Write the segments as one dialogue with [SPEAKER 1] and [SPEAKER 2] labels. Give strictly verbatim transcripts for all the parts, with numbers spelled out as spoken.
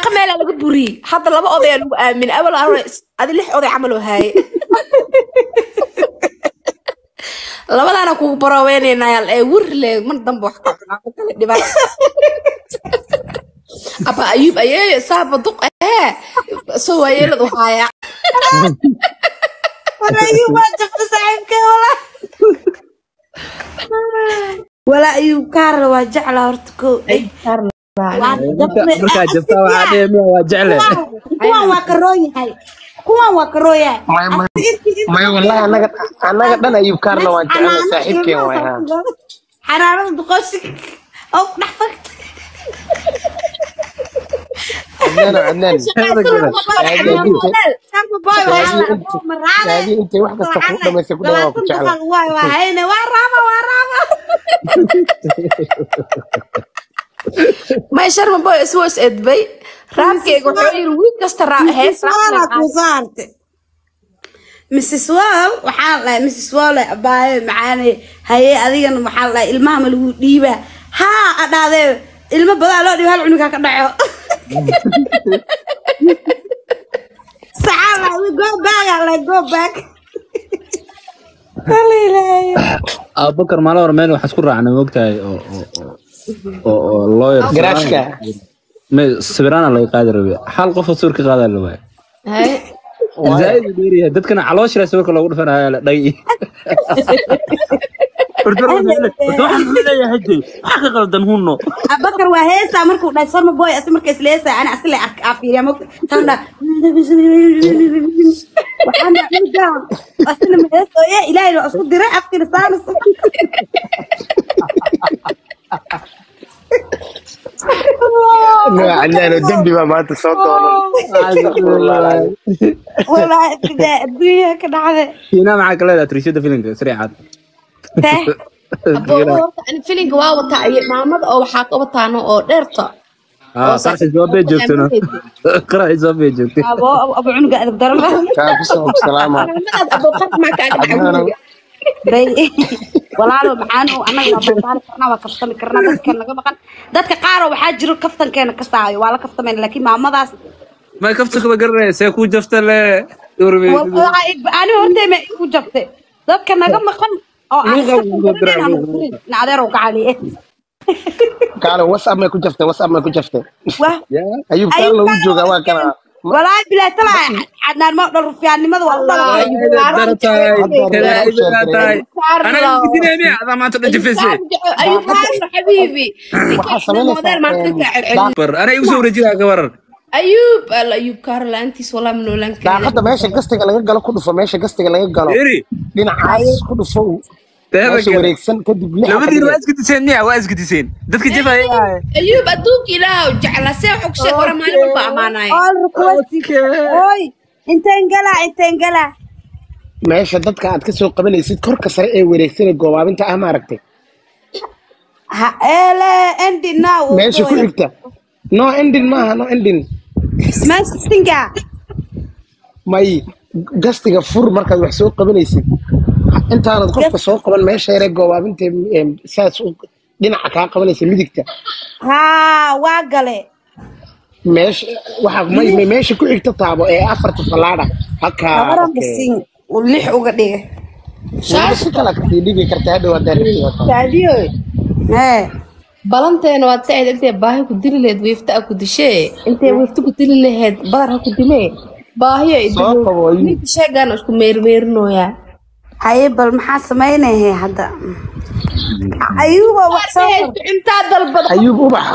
[SPEAKER 1] مال على جبري حتى لما قضي من أول عرس هذه اللي قضي عملوا هاي لما أنا كو براويني نايل ورلي من ضمن وحكا أبا أيوب أيه صعب دق إيه سوى يلد وحايا
[SPEAKER 2] ولا أيوب ما شفت صاحبك ولا ولا أيوب كار وجعل هرتكو
[SPEAKER 1] أي كار
[SPEAKER 3] مركا جبتها وعادي مية وجعله
[SPEAKER 2] كوان واكروي هاي كوان واكروي
[SPEAKER 4] ما ما والله أنا أنا قد أنا أيوب كارنا وجعله صاحبك يا وياه
[SPEAKER 2] حرارة دقوسك أو نحفك
[SPEAKER 4] عدنان عدنان هذه أنت واحدة تقول ما يسكت ما كنت على
[SPEAKER 2] واي واي هنا ورامة ورامة
[SPEAKER 1] ما يشرب بوي اسوس ادبي رابكيغ wuxuu yiri wiil kasta raa hees
[SPEAKER 2] raacay Missus Wall waxa la Missus Wall abaaye macaane haye adigana waxa la ilmaha ma lagu dhiiba ha adhaadee ilma badan loo dhiibo hal cunuga ka dhaco saala we go back like go back kaleelay
[SPEAKER 3] Abubakar maalo hormeen waxa isku raacnay moogtahay oo oo lawyer
[SPEAKER 4] garaashka
[SPEAKER 3] ما سبرنا الله يقدر حال قف صور كقادر له باي
[SPEAKER 1] هاي
[SPEAKER 3] زايد ديري دد كان علوش لا صور لو دفنا داي وردنا waxaan leeyahay hadii waxa qaldan huno
[SPEAKER 2] Abubakar waa heesa markuu dhashay ma boy asii markay isleeyay ana asii la afiiriya ma tanda waxaan dhigay asii ma heeso ee ilaahay oo isku diray afkir saanas
[SPEAKER 4] لا عندنا دمبي ما أنت صوت
[SPEAKER 2] والله والله ابتداء الدنيا كده عادي
[SPEAKER 3] هنا معك لا تريشد فيلم سريعا
[SPEAKER 1] أبو أنا فيلينج واو تاع محمد أو حاق وطانو أو ديرتا
[SPEAKER 3] آه صح جواب جبتنا قرأ جواب جبتنا
[SPEAKER 2] أبو أبو عنق أدب درمه
[SPEAKER 4] كافي سلامة
[SPEAKER 1] أبو قط معك أنا
[SPEAKER 2] بي walaalo maxaan oo anaga baataan karna waa kaftami karna dadka naga maqan dadka qaar waxa jiro kaftankeena ka saayo waa la kaftameen laakiin maamadaas
[SPEAKER 3] ma kafta ka garanaysa ku jafta le doorbay
[SPEAKER 2] wallahi ani horta ma ku jafte dadka naga maqan oo aan naadeer oo gaali eh
[SPEAKER 4] قالوا واتساب ما كنت جفته واتساب ما كنت جفته ايوب قال له وجهه waa kana
[SPEAKER 2] والله بلا طلع عدنا ما دور فيانimada والله
[SPEAKER 3] انا بديني هذا ما تدفسي
[SPEAKER 1] ايوب حبيبي
[SPEAKER 3] انا يوسف رجيها قبر
[SPEAKER 1] ايوب ايوب كارل انت والله من ولان
[SPEAKER 4] كان حتى ماشي قستك laga galo ku dhufo meesha gastiga laga galo dhinacaas ku dhufo meesha wareegsan kadib
[SPEAKER 3] labadii waa isku diseen waa isku diseen dadka jabay
[SPEAKER 1] ايوب ادوك ilaahu jecla see xogse hore maalin ba amaanay
[SPEAKER 2] oy inteen gala inteen gala
[SPEAKER 4] meesha dadka aad ka soo qabanaysid korka sare ee wareegsan goobaabinta ah ma aragtay
[SPEAKER 2] ha ele ending now
[SPEAKER 4] meesha ku xigta no ending ma no ending
[SPEAKER 2] smash stinga
[SPEAKER 4] may gastiga fur markaad wax soo qabanaysid intaanad qofka soo qaban meesha yare goobaabinta saas dhinaca ka qabanaysa midigta
[SPEAKER 2] ha waa gale
[SPEAKER 4] meesha waxa may meesha ku xigta taabo ee afarta falaada halka
[SPEAKER 2] okay lix uga dhigay
[SPEAKER 4] shaash kala ka dhigi kartaa hadhow hadaan
[SPEAKER 1] taadiyo
[SPEAKER 2] ee
[SPEAKER 1] balanteena waa taayid intee baahi ku dili leed weefta ku dishay intee weefta ku dili leed badar ha ku dilay baahiyo idin sheegan isku meermeernooya
[SPEAKER 2] haye bal maxaa sameeyay hadda ayuba wax soo
[SPEAKER 1] inta dalbad
[SPEAKER 4] ayub ubax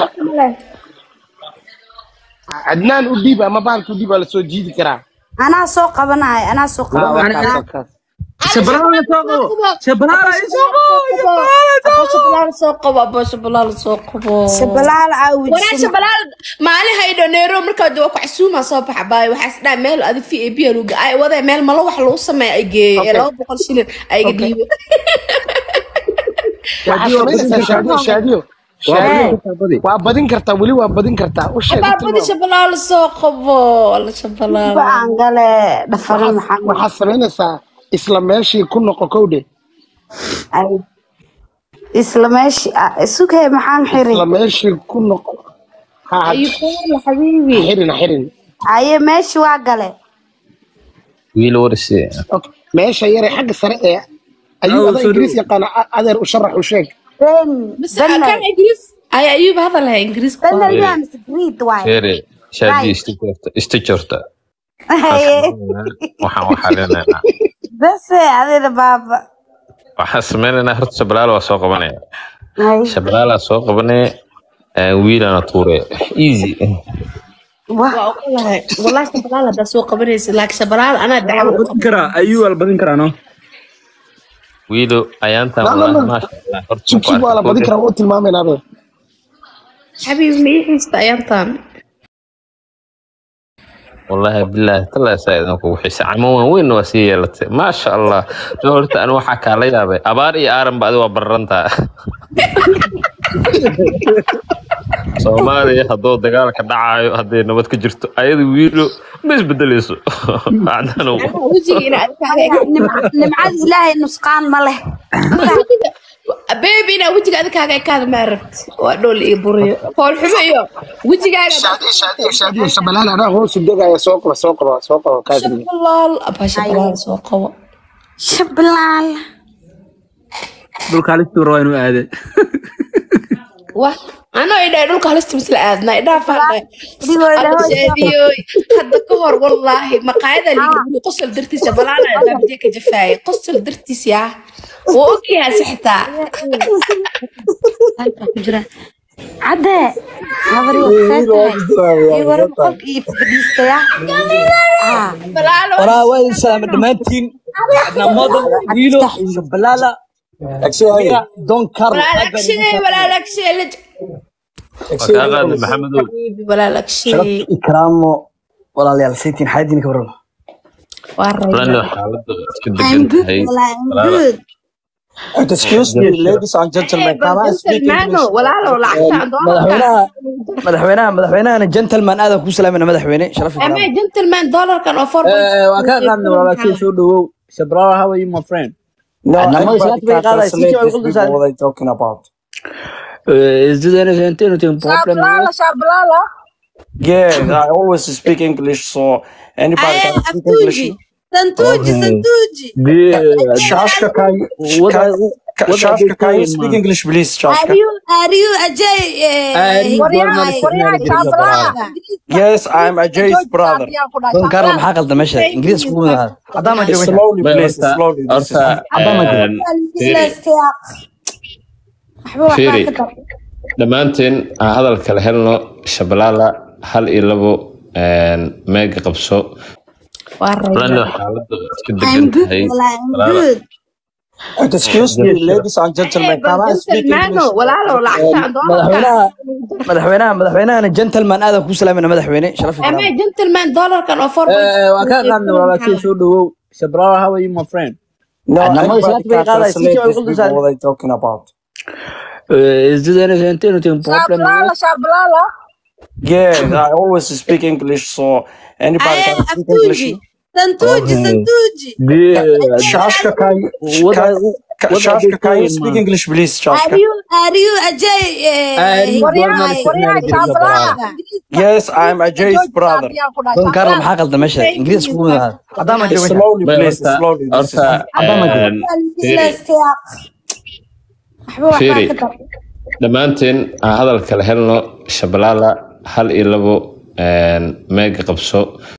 [SPEAKER 4] adnaan u dhiib ama baalku dhiib la soo jiidi karaa
[SPEAKER 2] ana soo qabanahay ana soo qabanahay
[SPEAKER 3] شبلال سوقو شبلال سوقو
[SPEAKER 1] شبلال سوقو ابو شبلال سوقو
[SPEAKER 2] شبلال عاود
[SPEAKER 1] وانا شبلال مالي هيدو نيرو marka doo ku xasuuma soo baxbay waxa isdhaa meel adi fi ab lagu ay wada meel malo wax loo sameeyay ay geey laba boqol shilin ay dhiibo
[SPEAKER 4] shaadiyo shaadiyo waa badin kartaa wali waa badin kartaa u sheeg
[SPEAKER 1] badin shbalaal soo qabo wala shbalaal
[SPEAKER 2] baan gale dhafar maxaa
[SPEAKER 4] waxa sameynaysaa isla meeshii ku noqo kowde
[SPEAKER 2] ay isla meeshii isukay maxaan xiray
[SPEAKER 4] isla meeshii ku noqo ها
[SPEAKER 1] أيوب يا حبيبي
[SPEAKER 4] حرن حرن
[SPEAKER 2] aye meeshi waa gale
[SPEAKER 3] wiil warsi
[SPEAKER 4] اوكي ماشي يا حق السرقه ايوب هذا انجليزي يقان ادر وشرح وشيك
[SPEAKER 2] ben
[SPEAKER 1] بس كان إنجليز أي أيوب هذا لها إنجليز
[SPEAKER 2] ben
[SPEAKER 1] كويس.
[SPEAKER 2] ayuu amis greed waay
[SPEAKER 3] firi shaadi istijirta istijirta waxaan waxaaleynaa
[SPEAKER 2] bas adina baaba
[SPEAKER 3] waxaan sameynaa horta shabalaal waa soo qabanaya
[SPEAKER 2] hay
[SPEAKER 3] shabalaal soo qabanaya wiilana tuure easy
[SPEAKER 2] wah
[SPEAKER 1] والله والله شبرال هذا سوق بريس لكن شبرال أنا دعوة
[SPEAKER 3] badin karaa ayuu al badin karaa no wiilo ayaanta
[SPEAKER 4] لا لا
[SPEAKER 3] wallahi
[SPEAKER 4] لا
[SPEAKER 3] ma sha Allah horta
[SPEAKER 4] شوف شوف ولا بدك انا قلت المامين هذا
[SPEAKER 1] حبيبي ما يحس أيامتان
[SPEAKER 3] والله بالله تلا سايدنا ku wixii camo weyn waa sii yeelatay ma sha Allah horta aan waxa ka la yaabay abaar iyo aaran baad waa barranta Soomaaliya hadoo dagaal ka dhacayo haday nabad ka jirto ayadu wiilo ma isbedelayso aadano
[SPEAKER 1] وجهي أنا
[SPEAKER 2] nimcad ilaahay nusqaan ma leh
[SPEAKER 1] بيبي أنا وجهي هذا كذا كذا ما عرفت وأدول إبوري فول حبيو وجهي هذا
[SPEAKER 4] شادي شادي شادي شبلال انا هو سدغا يا سوق سوق سوق كاذب
[SPEAKER 1] شبلال أبا شبلال سوق
[SPEAKER 2] shablaal
[SPEAKER 3] dulka listu roo inuu aade
[SPEAKER 1] واه أنا إذا أقول لك هلست مثل أذنا إذا فهمت
[SPEAKER 2] digoo ilaahay
[SPEAKER 1] شاديوي هذا كهر والله مقاعدة اللي يقولوا قصل درتي شبلال أنا بديك جفاي قصل درتي سيا وأوكي هسحتا
[SPEAKER 2] jira cadde habar iyo ay waran qolka iyo fadhiistaya ah
[SPEAKER 1] بلال
[SPEAKER 5] وراء وين سلام دمانتين عندنا مودن ويلو شبلاله اكسيا دون كارل
[SPEAKER 1] ولا لك شيء ولا لك شيء لج
[SPEAKER 3] wakaaqad maxamed
[SPEAKER 1] ولا لك شيء
[SPEAKER 5] شرف اكرامه ولا ليال سيتين حيدين كبرنا
[SPEAKER 1] ورا
[SPEAKER 3] lana xaalada iska
[SPEAKER 2] I'm good
[SPEAKER 3] degan
[SPEAKER 2] wala I'm good
[SPEAKER 5] excuse me ladies and gentlemen can I speak
[SPEAKER 1] مانو
[SPEAKER 5] English
[SPEAKER 1] ولا لو لعبت عند
[SPEAKER 5] مدحوينها مدحوينها مدحوينها جنتلمان هذا كو سلامنا مدحوينه شرف
[SPEAKER 1] أما
[SPEAKER 5] اكرام
[SPEAKER 1] جنتلمان دولار كان أوفر
[SPEAKER 3] waa ka qaadna walaalkii soo dhawow Shabrara how are you my friend
[SPEAKER 5] no
[SPEAKER 6] Anybody
[SPEAKER 5] anybody
[SPEAKER 6] can
[SPEAKER 5] can
[SPEAKER 6] translate
[SPEAKER 5] translate
[SPEAKER 6] this people what they talking about.
[SPEAKER 3] uh, is there anything anything problem
[SPEAKER 6] Yeah, I always speak English, so anybody
[SPEAKER 2] ay
[SPEAKER 6] can speak English.
[SPEAKER 2] aftuuji santuuji santuuji
[SPEAKER 6] Shashka, can you,
[SPEAKER 3] What
[SPEAKER 6] can,
[SPEAKER 3] are-
[SPEAKER 6] can,
[SPEAKER 3] what are
[SPEAKER 6] Shashka,
[SPEAKER 3] they
[SPEAKER 6] can you
[SPEAKER 3] saying,
[SPEAKER 6] speak
[SPEAKER 3] man?
[SPEAKER 6] English, please,
[SPEAKER 2] are
[SPEAKER 6] Shashka?
[SPEAKER 2] you are you ajay
[SPEAKER 6] Yes, I'm Ajay's brother.
[SPEAKER 5] دون كارل maxaa qaldan meesha ingiriis ku wada hadda ma joogo
[SPEAKER 6] Slowly,
[SPEAKER 3] But
[SPEAKER 6] please,
[SPEAKER 3] horta-
[SPEAKER 6] slowly. This is,
[SPEAKER 3] horta, een, Firi. dhammaanteen aan hadalka la helno Shabalala hal iyo labo een, meega qabso lana xaalada iska
[SPEAKER 2] I'm
[SPEAKER 3] degan
[SPEAKER 2] good
[SPEAKER 3] tahay
[SPEAKER 2] wala I'm good
[SPEAKER 6] excuse me, ladies and gentlemen, can I speak
[SPEAKER 1] مانو
[SPEAKER 6] English?
[SPEAKER 1] ولا لو لعبت عند
[SPEAKER 5] madaxweynaha madaxweynaha madaxweynaha gentleman aad ku salaamana madaxweyne sharaf
[SPEAKER 1] أما
[SPEAKER 5] ikraam
[SPEAKER 1] جنتلمان دولار كان أوفر
[SPEAKER 3] waa ka qaadna walaalkii soo dhawow Shabrara how are you my friend
[SPEAKER 6] No,
[SPEAKER 5] And I'm always
[SPEAKER 6] anybody
[SPEAKER 5] happy
[SPEAKER 6] can
[SPEAKER 5] that I see
[SPEAKER 6] translate
[SPEAKER 5] you
[SPEAKER 6] this
[SPEAKER 5] all the
[SPEAKER 6] people
[SPEAKER 5] time.
[SPEAKER 6] what they talking about.
[SPEAKER 3] uh, is there anything anything problem
[SPEAKER 6] Yeah, I always speak English, so anybody
[SPEAKER 2] ay
[SPEAKER 6] can speak English.
[SPEAKER 2] aftuuji santuuji santuuji
[SPEAKER 6] Shashka, can you,
[SPEAKER 3] What
[SPEAKER 6] can,
[SPEAKER 3] are-
[SPEAKER 6] can,
[SPEAKER 3] what are
[SPEAKER 6] Shashka,
[SPEAKER 3] they
[SPEAKER 6] can you
[SPEAKER 3] saying,
[SPEAKER 6] speak
[SPEAKER 3] man?
[SPEAKER 6] English, please,
[SPEAKER 2] are
[SPEAKER 6] Shashka?
[SPEAKER 2] you are you ajay
[SPEAKER 6] Yes, I'm Ajay's brother.
[SPEAKER 5] دون كارل maxaa qaldan meesha ingiriis ku wada hadda ma joogo
[SPEAKER 6] Slowly,
[SPEAKER 3] But
[SPEAKER 6] please,
[SPEAKER 3] horta-
[SPEAKER 6] slowly. This is,
[SPEAKER 3] horta, een, Firi. dhammaanteen aan hadalka la helno Shabalala hal iyo labo een, meega qabso